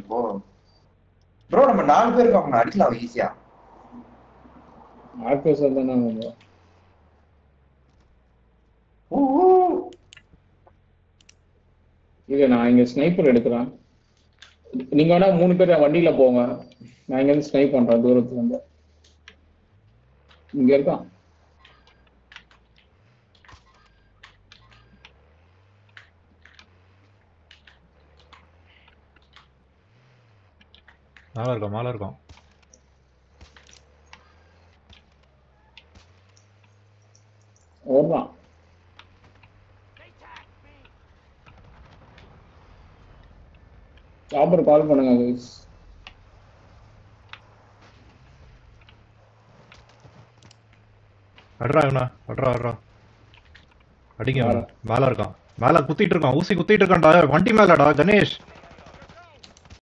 Bro நம்ம 4 பேர் இருக்காங்க அடிக்கலாம் ஈஸியா. ஆர்கஸ் வந்தானே இல்ல நான் இங்க ஸ்னைப்பர் எடுக்கிறேன். நீங்க வேணா 3 பேர் வண்டியில போங்க. நான் இங்க இருந்து ஸ்னைப் பண்றேன் தூரத்துல இருந்து. இங்க இருக்கான். மேல இருக்கும். ஓடுறான். சாப்பர் கால் பண்ணுங்க guys. அட்ரா அடிங்க. மேல இருக்கான். மேல குத்திட்டு இருக்கான். ஊசி குத்திட்டு இருக்கான்டா. வண்டி மேலடா கணேஷ்.